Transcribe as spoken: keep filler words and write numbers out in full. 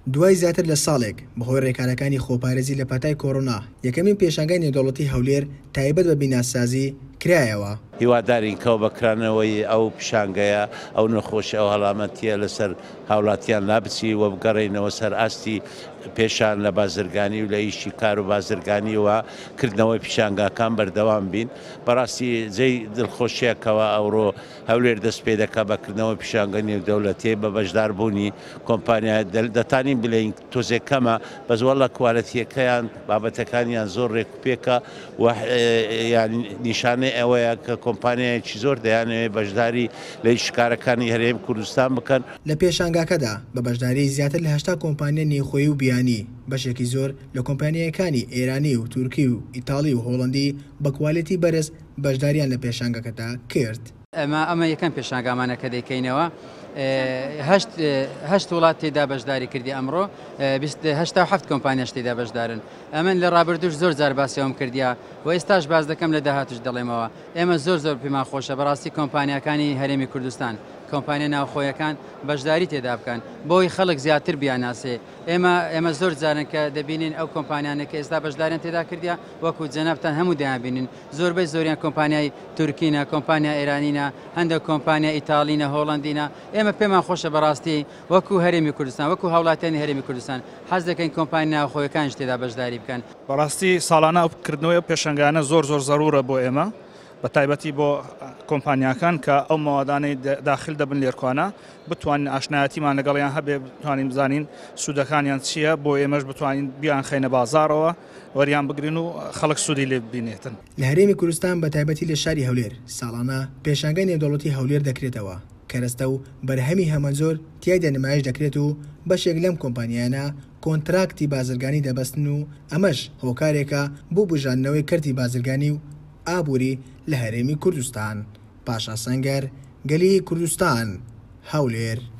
دوای زیاتر لە ساڵێک بەهۆی ڕێکارەکانی خۆپارێزی لە پەتای کۆڕۆنا یەکەمین پێشانگای نێودەوڵەتی هەولێر تایبەت بە بیناسازی کرایەوە. هیوادارین کەو بەکرانەوەی ئەو پیشانگەیە ئەو نەخۆشی ئەو هەڵامەتیە لەسەر هاوڵاتیان نابچی و بگەڕێنەوە سەر ئاستی پێشان لە بازرگانی و لە ئیشی کار و بازرگانی و کردنەوەی پیشانگاکان بەردەوام بین. بەڕاستی جێی دڵخۆشیەکەوە ئەوڕۆ هەولێر دەست پێ دەکا بەکردنەوەی پیشانگە نێودەوڵەتی بە بەشداربوونی کۆمپانیا دەتانین بڵێین تۆزێکەمە بەس وەڵا کوالەتیەکەیان بابەتەکانیان زۆر ڕێکوپێکە و نیشانەی ئەوەیە کە کۆمپانیایەکی زۆر دەیانەوێت بەشداری لە شکارەکانی هەرێمی کوردستان بکەن. لە پێشانگاکەدا بە بەشداری زیاتر لە هەشتا کۆمپانیا نێوخۆیی و بیانی بەشێکی زۆر لە کۆمپانیەکانی ئێرانی و تورکی و ئیتاڵی و هۆڵندی بە کوالەتی بەرز بەشداریان لە پێشانگەکەدا کرد. ئەمە ئەمە یەکەم پێشانگامانە کە دەیکەینەوە. هەشت وڵات تێدا بەشداری کردی ئەمڕۆ هەشتا و هەفت کۆمپانیاش تێدا بەشدارن. ئەمن لە ڕابردوش زۆر جار باسیەوەم کردیا و ئێستاش باز دەکەم لە داهاتوش دەڵێمەوە ئێمە زۆر زۆر پێمان خۆشە بەڕاستی کۆمپانیەکانی هەرێمی کوردستان کۆمپانیا ناوخۆیەکان بەشداری تێدا بکەن بۆی خەڵک زیاتر بیاناسێ. ئێمە ئێمە زۆر جارن کە دەبینین ئەو کۆمپانیانە کە ئێستا بەشداریان تێدا کردیا وەکو جەنابتان هەموو دەیانبینین زۆربەی زۆریان کۆمپانیای تورکینە کۆمپانیا ئێرانینە هەندێک کۆمپانیا ئیتاڵینە هۆڵندینە. ئێمە پێمان خۆشە بەڕاستی وەکو هەرێمی کوردستان وەکو هاوڵاتیانی هەرێمی کوردستان حەز دەکەین کۆمپانیا ناوخۆیەکانش تێدا بەشداری بکەن. بەڕاستی ساڵانە ئەوکردنەوەی پێشنگانە زۆر زۆر زەرورە بۆ ئێمە بە تایبەتی بۆ کۆمپانیاکان کە ئەو ماوەدانەی داخل دەبن لێرکوانە بتوانین ئاشنایەتیمان لەگەڵیان هەبێ بتوانین بزانین سوودەکانیان چییە بۆ ئێمەش بتوانین بیان خەینە بازارەوە وەریان بگرین و خەڵک سوودی لێ ببینێتن. لە هەرێمی کوردستان بە تایبەتی لە شاری هەولێر ساڵانە پێشانگای نێودەوڵەتی هەولێر دەکرێتەوە کەرەستە و بەرهەمی هەمەزۆر تیایدا نمایش دەکرێت و بەشێک لەم کۆمپانیانە کۆنتراکتی بازرگانی دەبەستن و ئەمەش هۆکارێکە بۆ بژاندنەوەی کەرتی بازرگانی و ئابووری لە هەرێمی کوردستان. پاشا سەنگەر، گەلی کوردستان، هەولێر.